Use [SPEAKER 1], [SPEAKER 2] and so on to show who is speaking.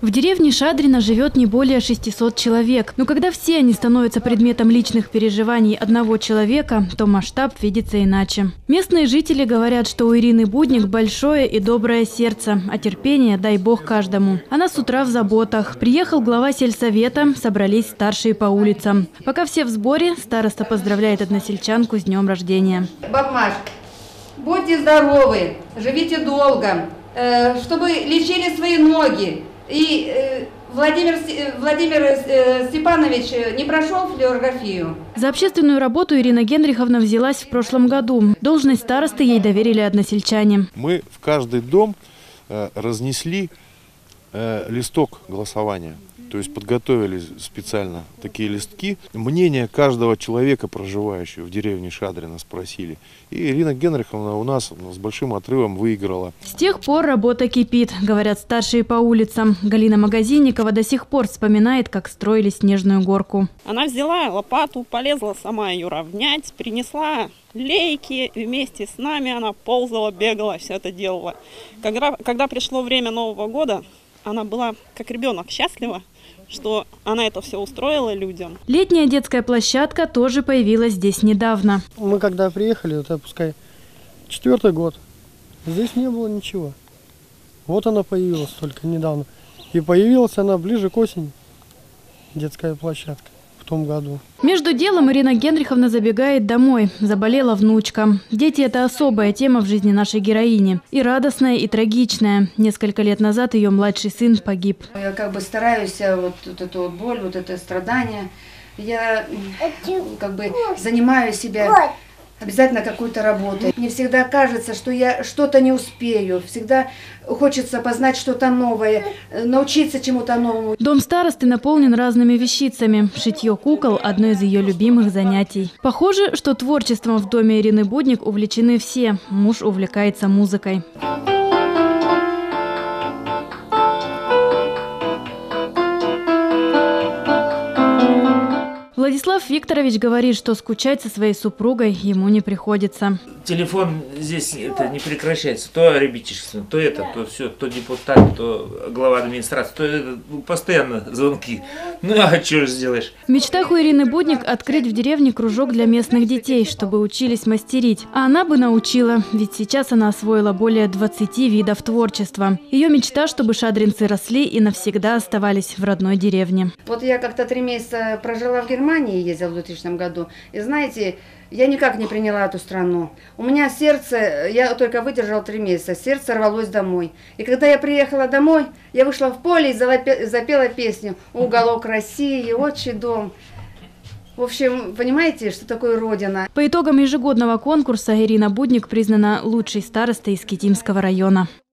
[SPEAKER 1] В деревне Шадрина живет не более 600 человек. Но когда все они становятся предметом личных переживаний одного человека, то масштаб видится иначе. Местные жители говорят, что у Ирины Будник большое и доброе сердце, а терпение дай бог каждому. Она с утра в заботах. Приехал глава сельсовета, собрались старшие по улицам. Пока все в сборе, староста поздравляет односельчанку с днем рождения.
[SPEAKER 2] Баб Маш, будьте здоровы, живите долго, чтобы лечили свои ноги. И Владимир Степанович не прошел флюорографию.
[SPEAKER 1] За общественную работу Ирина Генриховна взялась в прошлом году. Должность старосты ей доверили односельчане.
[SPEAKER 3] Мы в каждый дом разнесли листок голосования. То есть подготовили специально такие листки. Мнение каждого человека, проживающего в деревне Шадрина, спросили. И Ирина Генриховна у нас с большим отрывом выиграла.
[SPEAKER 1] С тех пор работа кипит, говорят старшие по улицам. Галина Магазинникова до сих пор вспоминает, как строили снежную горку.
[SPEAKER 4] Она взяла лопату, полезла сама ее равнять, принесла лейки, и вместе с нами она ползала, бегала, все это делала. Когда пришло время Нового года, она была как ребенок счастлива, что она это все устроила людям.
[SPEAKER 1] Летняя детская площадка тоже появилась здесь недавно.
[SPEAKER 5] Мы когда приехали, это пускай 4-й год, здесь не было ничего. Вот она появилась только недавно. И появилась она ближе к осени, детская площадка. В том году.
[SPEAKER 1] Между делом Ирина Генриховна забегает домой. Заболела внучка. Дети – это особая тема в жизни нашей героини. И радостная, и трагичная. Несколько лет назад ее младший сын погиб.
[SPEAKER 2] Я стараюсь вот эту боль, вот это страдание. Я занимаю себя обязательно какой-то работой. Мне всегда кажется, что я что-то не успею. Всегда хочется познать что-то новое, научиться чему-то новому.
[SPEAKER 1] Дом старосты наполнен разными вещицами. Шитье кукол – одно из ее любимых занятий. Похоже, что творчеством в доме Ирины Будник увлечены все. Муж увлекается музыкой. Владислав Викторович говорит, что скучать со своей супругой ему не приходится.
[SPEAKER 6] Телефон здесь это не прекращается. То ребятишество, то это, то все, то депутат, то глава администрации, то это, постоянно звонки. Ну а что же сделаешь?
[SPEAKER 1] В мечтах у Ирины Будник открыть в деревне кружок для местных детей, чтобы учились мастерить. А она бы научила, ведь сейчас она освоила более 20 видов творчества. Ее мечта, чтобы шадринцы росли и навсегда оставались в родной деревне.
[SPEAKER 2] Вот я как-то 3 месяца прожила в Германии, ездила в 2000 году. И знаете, я никак не приняла эту страну. У меня сердце, я только выдержала 3 месяца, сердце рвалось домой. И когда я приехала домой, я вышла в поле и запела песню «Уголок России, отчий дом». В общем, понимаете, что такое Родина?
[SPEAKER 1] По итогам ежегодного конкурса Ирина Будник признана лучшей старостой из Китимского района.